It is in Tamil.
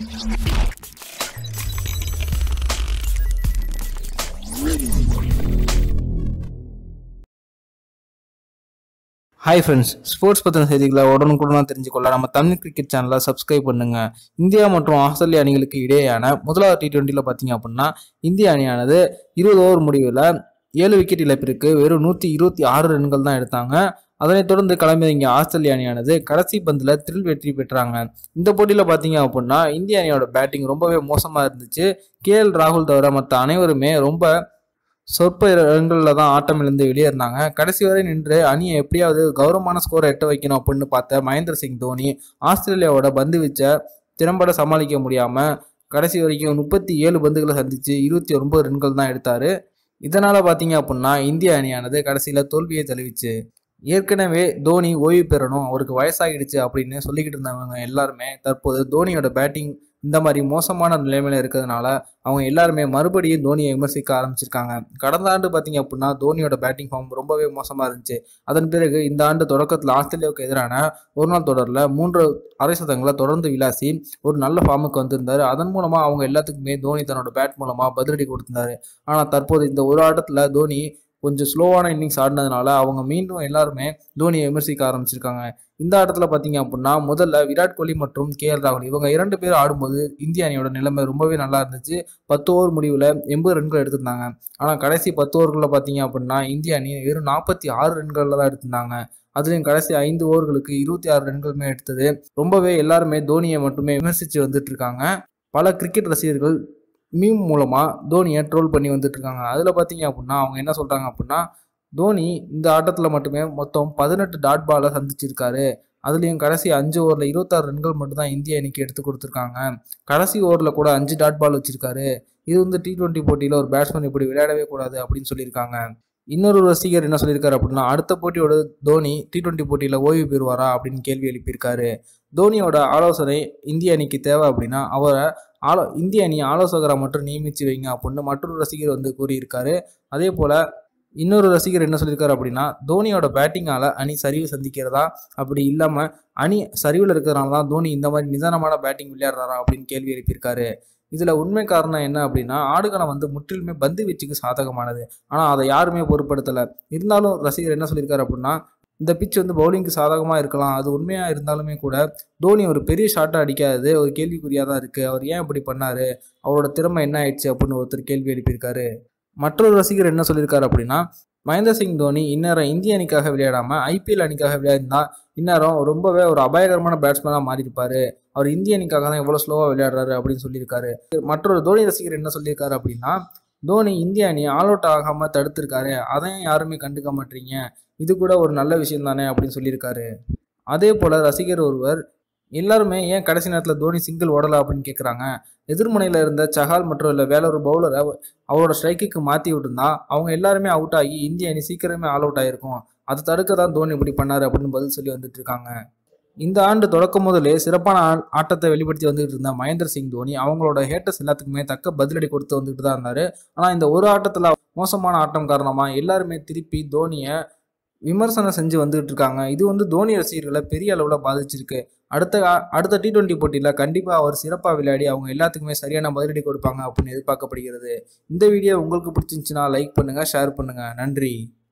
ஹாய் ஃப்ரெண்ட்ஸ், ஸ்போர்ட்ஸ் பற்றின செய்திகளை உடனுக்குடனாக தெரிஞ்சுக்கொள்ள நம்ம தமிழ் கிரிக்கெட் சேனலை சப்ஸ்கிரைப் பண்ணுங்க. இந்தியா மற்றும் ஆஸ்திரேலியா அணிகளுக்கு இடையேயான முதலாவது T20 பார்த்தீங்க அப்படின்னா இந்திய அணியானது 20 ஓவர் முடிவில் 7 விக்கெட் இழப்பிற்கு வெறும் 126 ரன்கள் தான் எடுத்தாங்க. அதனைத் தொடர்ந்து களமிறங்கிய ஆஸ்திரேலிய அணியானது கடைசி பந்தில் த்ரில் வெற்றி பெற்றாங்க. இந்த போட்டியில் பார்த்தீங்க அப்படின்னா இந்திய அணியோட பேட்டிங் ரொம்பவே மோசமாக இருந்துச்சு. KL ராகுல் தவிர மற்ற அனைவருமே ரொம்ப சொற்ப ரன்களில் தான் ஆட்டம் இழந்து வெளியேறினாங்க. கடைசி வரை நின்று அணியை எப்படியாவது கௌரவமான ஸ்கோரை எட்ட வைக்கணும் அப்படின்னு பார்த்த மகேந்திர சிங் தோனி ஆஸ்திரேலியாவோட பந்து வீச்சை திறம்பட சமாளிக்க முடியாமல் கடைசி வரைக்கும் 37 பந்துகளை சந்தித்து 29 ரன்கள் தான் எடுத்தார். இதனால் பார்த்தீங்க அப்படின்னா இந்திய அணியானது கடைசியில் தோல்வியை தழுவிச்சு. ஏற்கனவே தோனி ஓய்வு பெறணும், அவருக்கு வயசாகிடுச்சு அப்படின்னு சொல்லிக்கிட்டு இருந்தவங்க எல்லாருமே தற்போது தோனியோட பேட்டிங் இந்த மாதிரி மோசமான நிலைமையில இருக்கிறதுனால அவங்க எல்லாருமே மறுபடியும் தோனியை விமர்சிக்க ஆரம்பிச்சிருக்காங்க. கடந்த ஆண்டு பார்த்தீங்க அப்படின்னா தோனியோட பேட்டிங் ஃபார்ம் ரொம்பவே மோசமாக இருந்துச்சு. அதன் பிறகு இந்த ஆண்டு தொடக்கத்தில் ஆஸ்திரேலியாவுக்கு எதிரான ஒரு நாள் தொடரில் 3 அரை சதங்களை தொடர்ந்து விளாசி ஒரு நல்ல ஃபார்முக்கு வந்திருந்தாரு. அதன் மூலமாக அவங்க எல்லாத்துக்குமே தோனி தன்னோட பேட் மூலமாக பதிலடி கொடுத்திருந்தாரு. ஆனால் தற்போது இந்த ஒரு ஆட்டத்தில் தோனி கொஞ்சம் ஸ்லோவான இன்னிங்ஸ் ஆடினதுனால அவங்க மீண்டும் எல்லாருமே தோனியை விமர்சிக்க ஆரம்பிச்சிருக்காங்க. இந்த ஆட்டத்தில் பார்த்தீங்க அப்படின்னா முதல்ல விராட் கோலி மற்றும் KL ராகுல் இவங்க 2 பேர் ஆடும்போது இந்திய அணியோட நிலைமை ரொம்பவே நல்லா இருந்துச்சு. 10 ஓவர் முடிவில் 80 ரன்கள் எடுத்திருந்தாங்க. ஆனால் கடைசி 10 ஓவர்களில் பார்த்தீங்க அப்படின்னா இந்திய அணி வெறும் 46 ரன்களில் தான் எடுத்திருந்தாங்க. அதுலேயும் கடைசி 5 ஓவர்களுக்கு 26 ரன்களுமே எடுத்தது. ரொம்பவே எல்லாருமே தோனியை மட்டுமே விமர்சித்து வந்துட்டு இருக்காங்க. பல கிரிக்கெட் ரசிகர்கள் மீம் மூலமாக தோனியை ட்ரோல் பண்ணி வந்துட்டு இருக்காங்க. அதில் பார்த்தீங்க அப்படின்னா அவங்க என்ன சொல்கிறாங்க அப்படின்னா, தோனி இந்த ஆட்டத்தில் மட்டுமே மொத்தம் 18 டாட் பாலை சந்திச்சிருக்காரு. அதுலேயும் கடைசி 5 ஓவரில் 26 ரன்கள் மட்டும்தான் இந்திய அணிக்கு எடுத்து கொடுத்துருக்காங்க. கடைசி ஓவரில் கூட 5 டாட் பால் வச்சிருக்காரு. இது வந்து T20 போட்டியில் ஒரு பேட்ஸ்மேன் இப்படி விளையாடவே கூடாது அப்படின்னு சொல்லியிருக்காங்க. இன்னொரு ரசிகர் என்ன சொல்லியிருக்காரு அப்படின்னா, அடுத்த போட்டியோட தோனி T20 போட்டியில் ஓய்வு பெறுவாரா அப்படின்னு கேள்வி எழுப்பியிருக்காரு. தோனியோட ஆலோசனை இந்திய அணிக்கு தேவை அப்படின்னா அவரை இந்திய அணி ஆலோசகராக மட்டும் நியமித்து வைங்க அப்படின்னு மற்றொரு ரசிகர் வந்து கூறியிருக்காரு. அதே போல் இன்னொரு ரசிகர் என்ன சொல்லியிருக்காரு அப்படின்னா, தோனியோட பேட்டிங்கால் அணி சரிவு சந்திக்கிறதா, அப்படி இல்லாமல் அணி சரிவில் இருக்கிறதுனால தான் தோனி இந்த மாதிரி நிதானமான பேட்டிங் விளையாடுறாரா அப்படின்னு கேள்வி எழுப்பியிருக்காரு. இதில் உண்மை காரணம் என்ன அப்படின்னா, ஆடுகளம் வந்து முற்றிலுமே பந்து வீச்சுக்கு சாதகமானது. ஆனால் அதை யாருமே பொருட்படுத்தலை. இருந்தாலும் ரசிகர் என்ன சொல்லியிருக்காரு அப்படின்னா, இந்த பிச் வந்து பவுலிங்க்கு சாதகமாக இருக்கலாம், அது உண்மையாக இருந்தாலுமே கூட தோனி ஒரு பெரிய ஷாட்டை அடிக்காதது ஒரு கேள்விக்குறியாக தான் இருக்குது. அவர் ஏன் இப்படி பண்ணார், அவரோட திறமை என்ன ஆயிடுச்சு அப்படின்னு ஒருத்தர் கேள்வி எழுப்பியிருக்காரு. மற்றொரு ரசிகர் என்ன சொல்லியிருக்காரு அப்படின்னா, மகேந்திர சிங் தோனி இந்நேரம் இந்திய அணிக்காக விளையாடாமல் IPL அணிக்காக விளையாடினா இந்நேரம் ரொம்பவே ஒரு அபாயகரமான பேட்ஸ்மேனாக மாறியிருப்பார். அவர் இந்திய அணிக்காக தான் எவ்வளோ ஸ்லோவாக விளையாடுறாரு அப்படின்னு சொல்லியிருக்காரு. மற்றொரு தோனி ரசிகர் என்ன சொல்லியிருக்காரு அப்படின்னா, தோனி இந்திய அணி ஆல் அவுட் ஆகாமல் தடுத்திருக்காரு, அதையும் யாருமே கண்டுக்க மாட்டீங்க, இது கூட ஒரு நல்ல விஷயம் தானே அப்படின்னு சொல்லியிருக்காரு. அதே போல் ரசிகர் ஒருவர், எல்லாருமே ஏன் கடைசி நேரத்தில் தோனி சிங்கிள் ஓடலை அப்படின்னு கேட்குறாங்க. எதிர்முனையில் இருந்த சஹால் மற்றும் இல்லை வேற ஒரு பவுலரை அவரோட ஸ்ட்ரைக்குக்கு மாற்றி விட்டுருந்தா அவங்க எல்லாருமே அவுட் ஆகி இந்திய அணி சீக்கிரமே ஆல் அவுட் ஆகிருக்கும். அதை தடுக்க தான் தோனி இப்படி பண்ணார் அப்படின்னு பதில் சொல்லி வந்துட்டு இருக்காங்க. இந்த ஆண்டு தொடக்கம் முதலே சிறப்பான ஆட்டத்தை வெளிப்படுத்தி வந்துட்டு இருந்த மகேந்திர சிங் தோனி அவங்களோட ஹேட்டர்ஸ் எல்லாத்துக்குமே தக்க பதிலடி கொடுத்து வந்துட்டு தான் இருந்தார். ஆனால் இந்த ஒரு ஆட்டத்தில் மோசமான ஆட்டம் காரணமாக எல்லாருமே திருப்பி தோனியை விமர்சனம் செஞ்சு வந்துகிட்டு இருக்காங்க. இது வந்து தோனி ரசிகர்களை பெரிய அளவில் பாதிச்சிருக்கு. அடுத்த T20 போட்டியில் கண்டிப்பாக அவர் சிறப்பாக விளையாடி அவங்க எல்லாத்துக்குமே சரியான பதிலடி கொடுப்பாங்க அப்படின்னு எதிர்பார்க்கப்படுகிறது. இந்த வீடியோ உங்களுக்கு பிடிச்சிருந்துச்சுன்னா லைக் பண்ணுங்கள், ஷேர் பண்ணுங்கள். நன்றி.